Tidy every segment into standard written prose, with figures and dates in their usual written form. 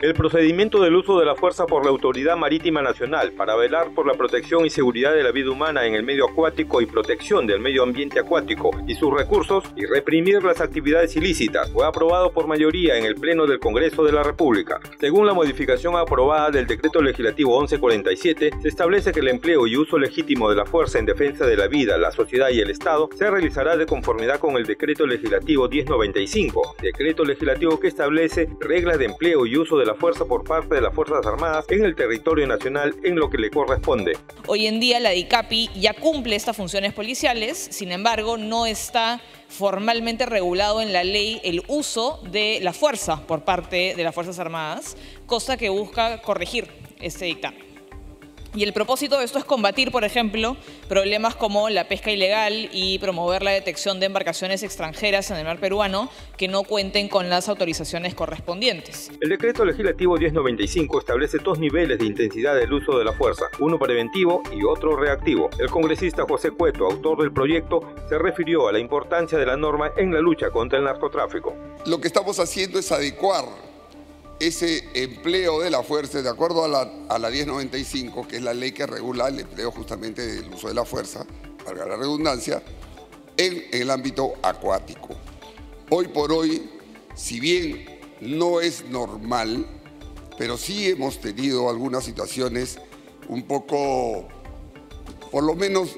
El procedimiento del uso de la fuerza por la Autoridad Marítima Nacional para velar por la protección y seguridad de la vida humana en el medio acuático y protección del medio ambiente acuático y sus recursos y reprimir las actividades ilícitas fue aprobado por mayoría en el Pleno del Congreso de la República. Según la modificación aprobada del Decreto Legislativo 1147, se establece que el empleo y uso legítimo de la fuerza en defensa de la vida, la sociedad y el Estado se realizará de conformidad con el Decreto Legislativo 1095, decreto legislativo que establece reglas de empleo y uso de la fuerza por parte de las Fuerzas Armadas en el territorio nacional en lo que le corresponde. Hoy en día la DICAPI ya cumple estas funciones policiales, sin embargo no está formalmente regulado en la ley el uso de la fuerza por parte de las Fuerzas Armadas, cosa que busca corregir este dictamen. Y el propósito de esto es combatir, por ejemplo, problemas como la pesca ilegal y promover la detección de embarcaciones extranjeras en el mar peruano que no cuenten con las autorizaciones correspondientes. El decreto legislativo 1095 establece dos niveles de intensidad del uso de la fuerza, uno preventivo y otro reactivo. El congresista José Cueto, autor del proyecto, se refirió a la importancia de la norma en la lucha contra el narcotráfico. Lo que estamos haciendo es adecuar ese empleo de la fuerza, de acuerdo a la 1095, que es la ley que regula el empleo justamente del uso de la fuerza, valga la redundancia, en el ámbito acuático. Hoy por hoy, si bien no es normal, pero sí hemos tenido algunas situaciones un poco, por lo menos,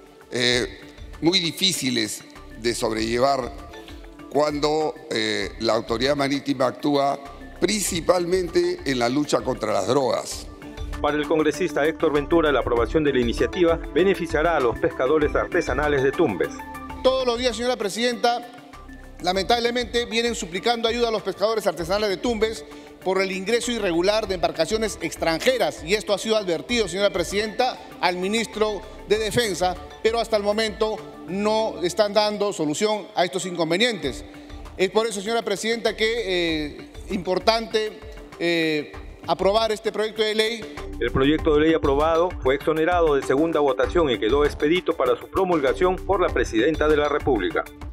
muy difíciles de sobrellevar cuando la autoridad marítima actúa principalmente en la lucha contra las drogas. Para el congresista Héctor Ventura, la aprobación de la iniciativa beneficiará a los pescadores artesanales de Tumbes. Todos los días, señora presidenta, lamentablemente vienen suplicando ayuda a los pescadores artesanales de Tumbes por el ingreso irregular de embarcaciones extranjeras, y esto ha sido advertido, señora presidenta, al ministro de Defensa, pero hasta el momento no están dando solución a estos inconvenientes. Es por eso, señora presidenta, que importante aprobar este proyecto de ley. El proyecto de ley aprobado fue exonerado de segunda votación y quedó expedito para su promulgación por la Presidenta de la República.